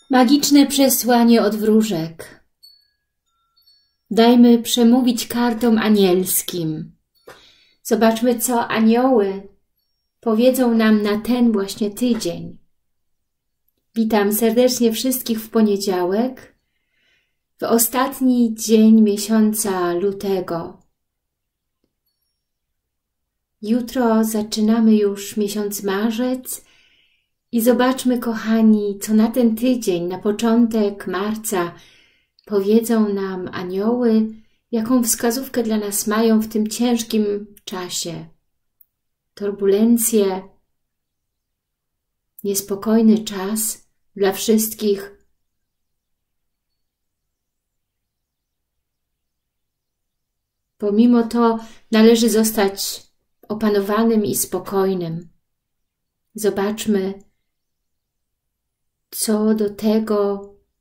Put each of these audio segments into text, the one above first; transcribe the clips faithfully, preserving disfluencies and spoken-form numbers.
Magiczne przesłanie od wróżek. Dajmy przemówić kartom anielskim. Zobaczmy, co anioły powiedzą nam na ten właśnie tydzień. Witam serdecznie wszystkich w poniedziałek, w ostatni dzień miesiąca lutego. Jutro zaczynamy już miesiąc marzec i zobaczmy, kochani, co na ten tydzień, na początek marca powiedzą nam anioły, jaką wskazówkę dla nas mają w tym ciężkim czasie. Turbulencje, niespokojny czas dla wszystkich. Pomimo to należy zostać opanowanym i spokojnym. Zobaczmy, co do tego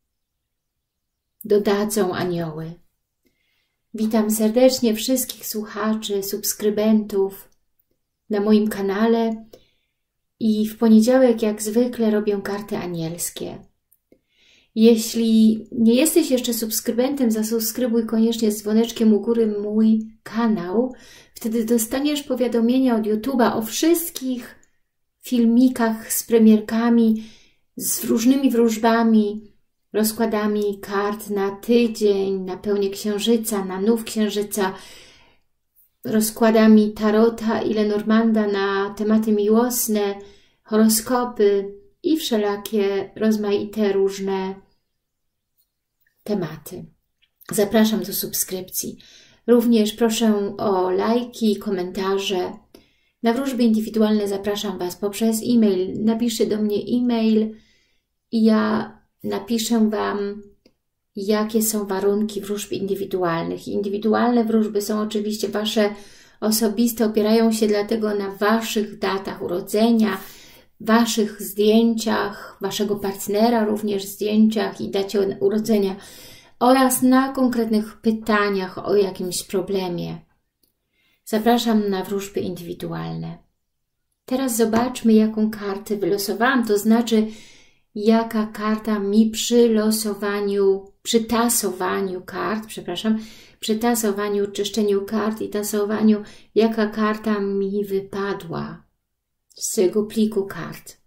dodadzą anioły. Witam serdecznie wszystkich słuchaczy, subskrybentów na moim kanale i w poniedziałek jak zwykle robię karty anielskie. Jeśli nie jesteś jeszcze subskrybentem, zasubskrybuj koniecznie z dzwoneczkiem u góry mój kanał. Wtedy dostaniesz powiadomienia od YouTube'a o wszystkich filmikach z premierkami, z różnymi wróżbami, rozkładami kart na tydzień, na pełnię księżyca, na nów księżyca, rozkładami tarota i Lenormanda na tematy miłosne, horoskopy i wszelakie rozmaite różne tematy. Zapraszam do subskrypcji. Również proszę o lajki, komentarze. Na wróżby indywidualne zapraszam Was poprzez e-mail. Napiszcie do mnie e-mail i ja napiszę Wam, jakie są warunki wróżb indywidualnych. Indywidualne wróżby są oczywiście Wasze osobiste, opierają się dlatego na Waszych datach urodzenia, Waszych zdjęciach, Waszego partnera również zdjęciach i dacie urodzenia oraz na konkretnych pytaniach o jakimś problemie. Zapraszam na wróżby indywidualne. Teraz zobaczmy, jaką kartę wylosowałam, to znaczy jaka karta mi przy losowaniu, przy tasowaniu kart, przepraszam, przy tasowaniu, czyszczeniu kart i tasowaniu, jaka karta mi wypadła z tego pliku kart.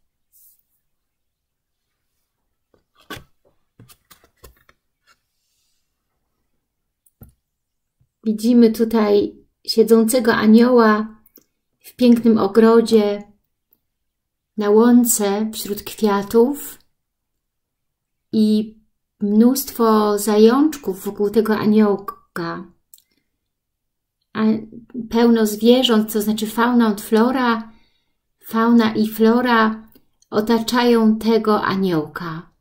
Widzimy tutaj siedzącego anioła w pięknym ogrodzie, na łące wśród kwiatów i mnóstwo zajączków wokół tego aniołka. A pełno zwierząt, to znaczy fauna i flora, fauna i flora otaczają tego aniołka.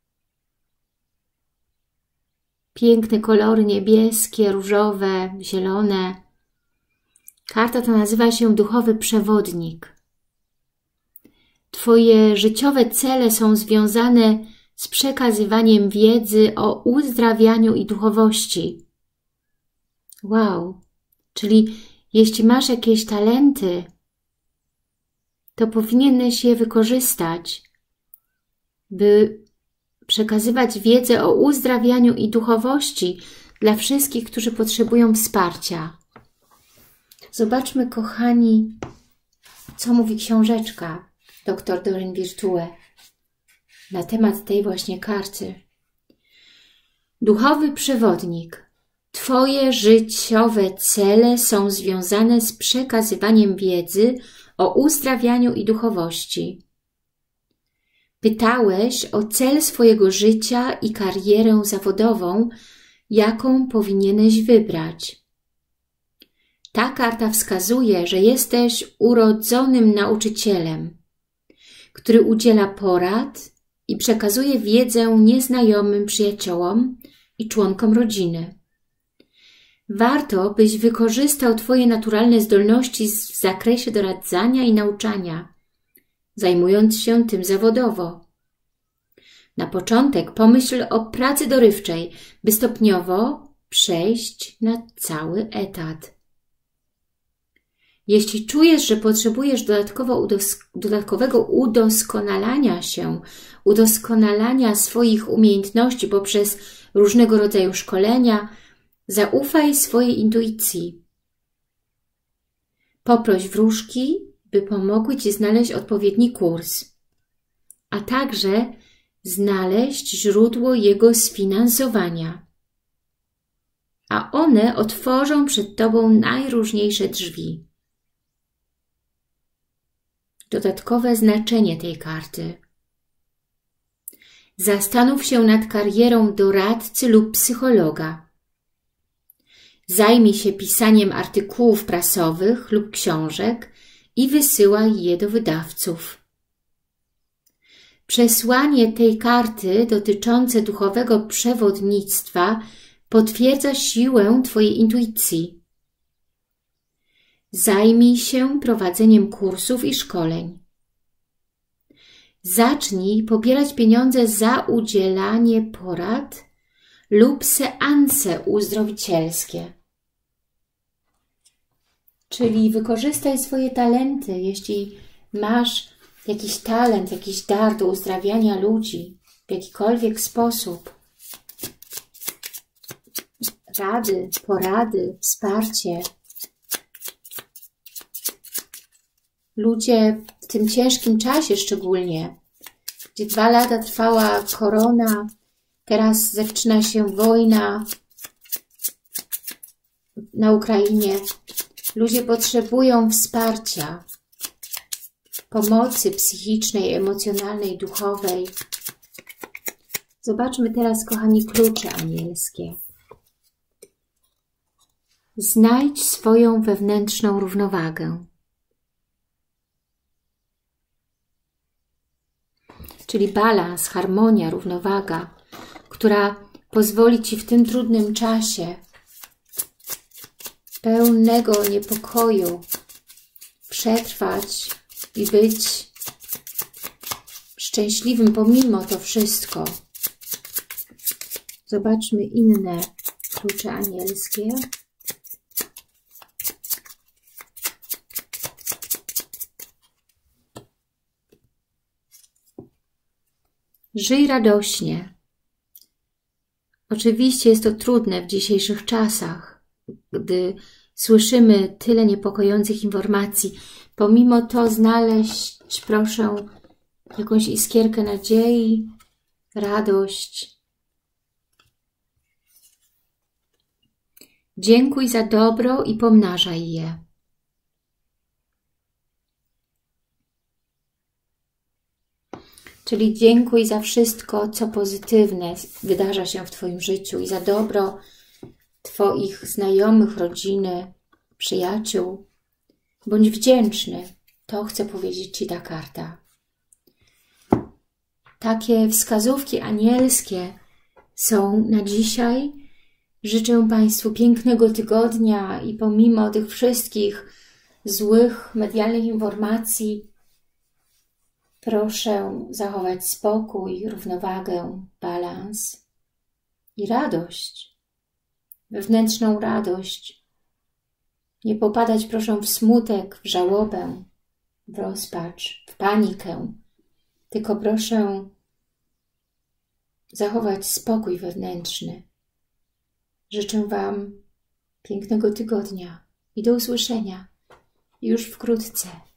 Piękne kolory niebieskie, różowe, zielone. Karta ta nazywa się Duchowy Przewodnik. Twoje życiowe cele są związane z przekazywaniem wiedzy o uzdrawianiu i duchowości. Wow! Czyli jeśli masz jakieś talenty, to powinieneś je wykorzystać, by przekazywać wiedzę o uzdrawianiu i duchowości dla wszystkich, którzy potrzebują wsparcia. Zobaczmy, kochani, co mówi książeczka doktor Doreen Virtue na temat tej właśnie karty. Duchowy przewodnik. Twoje życiowe cele są związane z przekazywaniem wiedzy o uzdrawianiu i duchowości. Pytałeś o cel swojego życia i karierę zawodową, jaką powinieneś wybrać. Ta karta wskazuje, że jesteś urodzonym nauczycielem, który udziela porad i przekazuje wiedzę nieznajomym przyjaciołom i członkom rodziny. Warto, byś wykorzystał Twoje naturalne zdolności w zakresie doradzania i nauczania, zajmując się tym zawodowo. Na początek pomyśl o pracy dorywczej, by stopniowo przejść na cały etat. Jeśli czujesz, że potrzebujesz dodatkowo udos dodatkowego udoskonalania się, udoskonalania swoich umiejętności poprzez różnego rodzaju szkolenia, zaufaj swojej intuicji. Poproś wróżki, by pomogły Ci znaleźć odpowiedni kurs, a także znaleźć źródło jego sfinansowania. A one otworzą przed Tobą najróżniejsze drzwi. Dodatkowe znaczenie tej karty. Zastanów się nad karierą doradcy lub psychologa. Zajmij się pisaniem artykułów prasowych lub książek i wysyłaj je do wydawców. Przesłanie tej karty dotyczące duchowego przewodnictwa potwierdza siłę Twojej intuicji. Zajmij się prowadzeniem kursów i szkoleń. Zacznij pobierać pieniądze za udzielanie porad lub seanse uzdrowicielskie. Czyli wykorzystaj swoje talenty, jeśli masz jakiś talent, jakiś dar do uzdrawiania ludzi w jakikolwiek sposób. Rady, porady, wsparcie. Ludzie w tym ciężkim czasie szczególnie, gdzie dwa lata trwała korona, teraz zaczyna się wojna na Ukrainie. Ludzie potrzebują wsparcia, pomocy psychicznej, emocjonalnej, duchowej. Zobaczmy teraz, kochani, klucze anielskie. Znajdź swoją wewnętrzną równowagę. Czyli balans, harmonia, równowaga, która pozwoli Ci w tym trudnym czasie pełnego niepokoju przetrwać i być szczęśliwym pomimo to wszystko. Zobaczmy inne klucze anielskie. Żyj radośnie. Oczywiście jest to trudne w dzisiejszych czasach, gdy słyszymy tyle niepokojących informacji. Pomimo to znaleźć, proszę, jakąś iskierkę nadziei, radość. Dziękuj za dobro i pomnażaj je. Czyli dziękuj za wszystko, co pozytywne wydarza się w Twoim życiu i za dobro Twoich znajomych, rodziny, przyjaciół. Bądź wdzięczny. To chce powiedzieć Ci ta karta. Takie wskazówki anielskie są na dzisiaj. Życzę Państwu pięknego tygodnia i pomimo tych wszystkich złych medialnych informacji proszę zachować spokój, równowagę, balans i radość, wewnętrzną radość. Nie popadać, proszę, w smutek, w żałobę, w rozpacz, w panikę, tylko proszę zachować spokój wewnętrzny. Życzę Wam pięknego tygodnia i do usłyszenia już wkrótce.